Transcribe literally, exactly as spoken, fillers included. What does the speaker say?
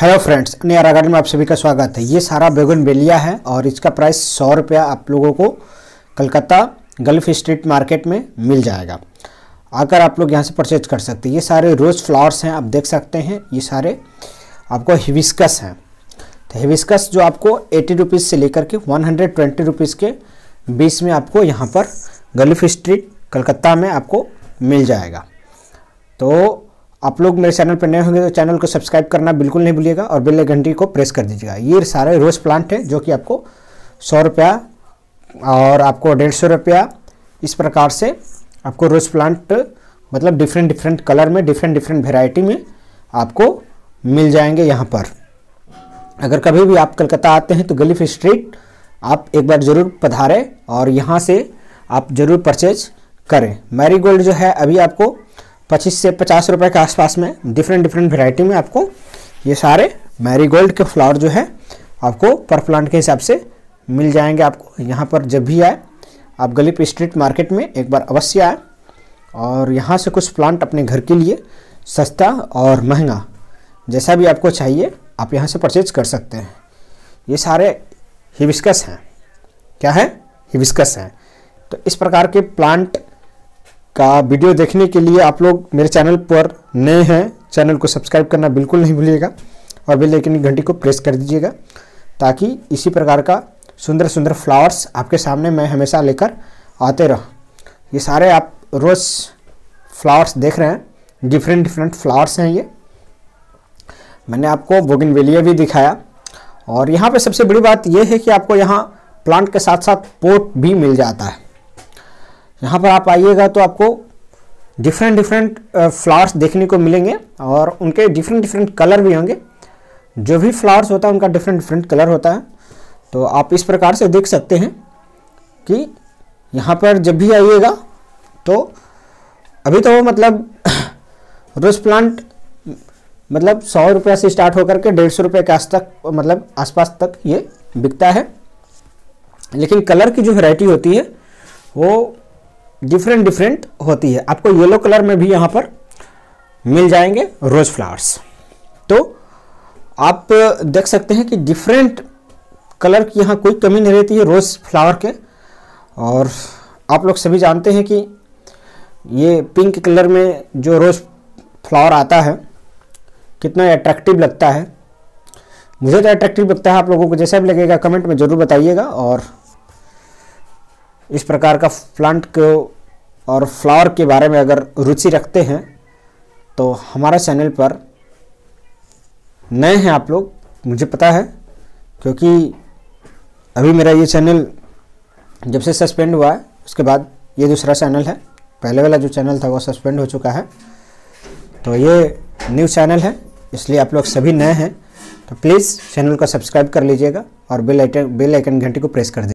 Hello friends, near garden में आप सभी का स्वागत है। ये सारा बोगनवेलिया है और इसका प्राइस सौ रुपया आप लोगों को कलकत्ता गल्फ स्ट्रीट मार्केट में मिल जाएगा। आकर आप लोग यहाँ से परचेज कर सकते हैं। ये सारे रोज़ फ्लावर्स हैं, आप देख सकते हैं। ये सारे आपको हिबिस्कस हैं। तो हिबिस्कस जो आपको एटी रुपीज़ से लेकर के वन हंड्रेड ट्वेंटी रुपीज़ के बीच में आपको यहाँ पर गल्फ स्ट्रीट कलकत्ता में आपको मिल जाएगा। तो आप लोग मेरे चैनल पर नए होंगे तो चैनल को सब्सक्राइब करना बिल्कुल नहीं भूलिएगा और बेल घंटी को प्रेस कर दीजिएगा। ये सारे रोज़ प्लांट है जो कि आपको सौ रुपया और आपको डेढ़ सौ रुपया इस प्रकार से आपको रोज़ प्लांट मतलब डिफरेंट डिफरेंट कलर में डिफरेंट डिफरेंट वेराइटी में आपको मिल जाएंगे यहाँ पर। अगर कभी भी आप कलकत्ता आते हैं तो गल्फ स्ट्रीट आप एक बार ज़रूर पधारें और यहाँ से आप ज़रूर परचेज करें। मैरीगोल्ड जो है अभी आपको पच्चीस से पचास रुपए के आसपास में डिफरेंट डिफरेंट वैरायटी में आपको ये सारे मैरीगोल्ड के फ्लावर जो है आपको पर प्लांट के हिसाब से मिल जाएंगे। आपको यहाँ पर जब भी आए आप गल्फ स्ट्रीट मार्केट में एक बार अवश्य आए और यहाँ से कुछ प्लांट अपने घर के लिए सस्ता और महंगा जैसा भी आपको चाहिए आप यहाँ से परचेज कर सकते हैं। ये सारे हिबिस्कस हैं। क्या है? हिबिस्कस हैं। तो इस प्रकार के प्लांट का वीडियो देखने के लिए आप लोग मेरे चैनल पर नए हैं, चैनल को सब्सक्राइब करना बिल्कुल नहीं भूलिएगा और बेल आइकन की घंटी को प्रेस कर दीजिएगा ताकि इसी प्रकार का सुंदर सुंदर फ्लावर्स आपके सामने मैं हमेशा लेकर आते रहूँ। ये सारे आप रोज़ फ्लावर्स देख रहे हैं, डिफरेंट डिफरेंट फ्लावर्स हैं। ये मैंने आपको बोगनवेलिया भी दिखाया और यहाँ पे सबसे बड़ी बात यह है कि आपको यहाँ प्लांट के साथ साथ पोट भी मिल जाता है। यहाँ पर आप आइएगा तो आपको डिफरेंट डिफरेंट फ्लावर्स देखने को मिलेंगे और उनके डिफरेंट डिफरेंट कलर भी होंगे। जो भी फ्लावर्स होता है उनका डिफरेंट डिफरेंट कलर होता है। तो आप इस प्रकार से देख सकते हैं कि यहाँ पर जब भी आइएगा तो अभी तो मतलब रोज़ प्लांट मतलब सौ रुपये से स्टार्ट होकर के डेढ़ सौ रुपये के आस तक मतलब आसपास तक ये बिकता है। लेकिन कलर की जो वैरायटी होती है वो डिफरेंट डिफरेंट होती है। आपको येलो कलर में भी यहाँ पर मिल जाएंगे रोज़ फ्लावर्स। तो आप देख सकते हैं कि डिफरेंट कलर की यहाँ कोई कमी नहीं रहती है रोज़ फ्लावर के। और आप लोग सभी जानते हैं कि ये पिंक कलर में जो रोज़ फ्लावर आता है कितना अट्रैक्टिव लगता है। मुझे तो अट्रैक्टिव लगता है, आप लोगों को जैसा भी लगेगा कमेंट में ज़रूर बताइएगा। और इस प्रकार का प्लांट को और फ्लावर के बारे में अगर रुचि रखते हैं तो हमारा चैनल पर नए हैं आप लोग, मुझे पता है क्योंकि अभी मेरा ये चैनल जब से सस्पेंड हुआ है उसके बाद ये दूसरा चैनल है। पहले वाला जो चैनल था वो सस्पेंड हो चुका है, तो ये न्यू चैनल है, इसलिए आप लोग सभी नए हैं तो प्लीज़ चैनल को सब्सक्राइब कर लीजिएगा और बेल आइकन बेल आइकन घंटी को प्रेस कर दीजिए।